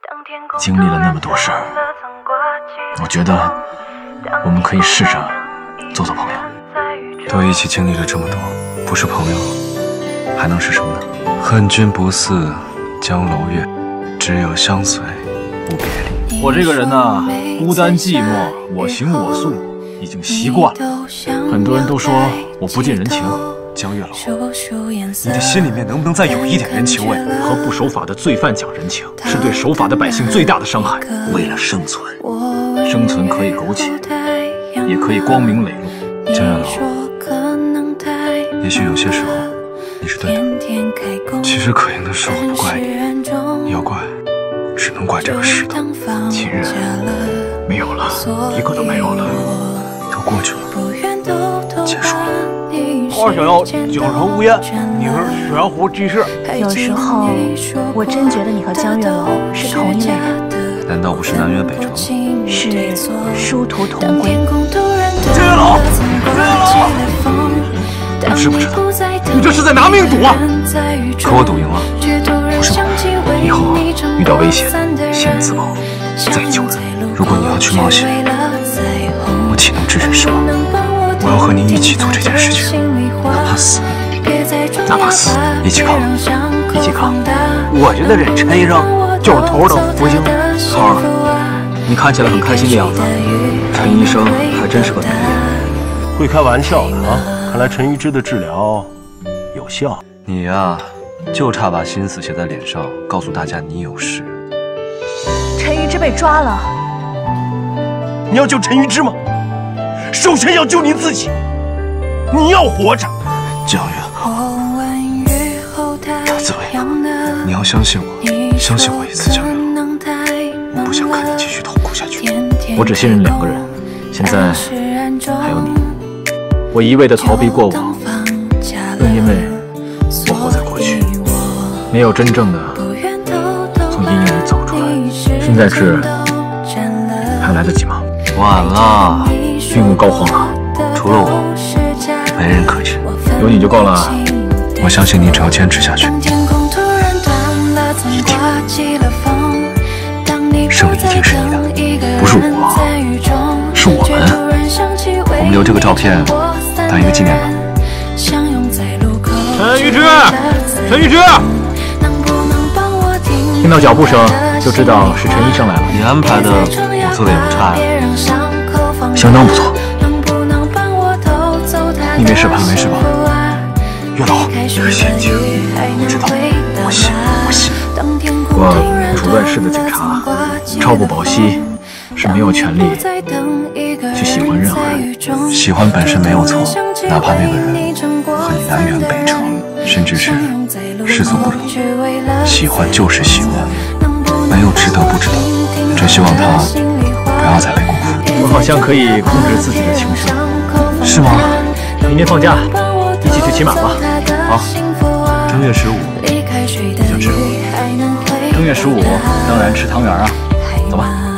经历了那么多事儿，我觉得我们可以试着做做朋友。 都一起经历了这么多，不是朋友，还能是什么呢？恨君不似江楼月，只有相随无别离。 我这个人呢，孤单寂寞，我行我素，已经习惯了。很多人都说我不近人情，江月老， 你的心里面能不能再有一点人情味？ 和不守法的罪犯讲人情，是对守法的百姓最大的伤害。 为了生存， 生存可以苟且，也可以光明磊落。 江月老，也许有些时候你是对的。其实可应的是我不怪你，要怪只能怪这个世道。 亲人没有了，一个都没有了， 都过去了，结束了。 我想要京城无言，你是玄乎济世。 有时候我真觉得你和江月楼是同一类人。 难道不是南辕北辙吗？ 是殊途同归。 江月老，江月老， 你知不知道？ 你这是在拿命赌啊！ 可我赌赢了，不是吗？ 以后遇到危险，先自保，再救人。 如果你要去冒险，我岂能置身事外？我要和你一起做这件事情，哪怕死，哪怕死，一起扛，一起扛。 我觉得这陈医生就是头等福星。 涛儿，你看起来很开心的样子。陈医生还真是个能人， 会开玩笑的啊！看来陈玉芝的治疗有效。 你呀，就差把心思写在脸上，告诉大家你有事。 陈玉芝被抓了。 你要救陈玉芝吗？首先要救你自己，你要活着。 江月老，紫薇，你要相信我，相信我一次，江月老。我不想看你继续痛苦下去。 我只信任2个人，现在还有你。我一味的逃避过往，正因为我活在过去，没有真正的从阴影里走出来。现在治还来得及吗？ 晚了， 病入膏肓了。 除了我，没人可治。 有你就够了。 我相信你只要坚持下去，一定，胜利一定是你的， 不是我，是我们。 我们留这个照片当一个纪念吧。 陈玉芝，陈玉芝！听到脚步声就知道是陈医生来了。 你安排的我做的也不差呀， 相当不错。 你没事吧？没事吧？月老，这个陷阱我知道，我信。 我主乱世的警察，超不保西是没有权利去喜欢任何人。 喜欢本身没有错，哪怕那个人和你南辕北辙，甚至是世俗不容。喜欢就是喜欢，没有值得不值得。真希望他不要再被辜负。 我好像可以控制自己的情绪， 是吗？ 明天放假，一起去骑马吧。 好，正月15，你想吃什么？ 正月15，当然吃汤圆啊。走吧。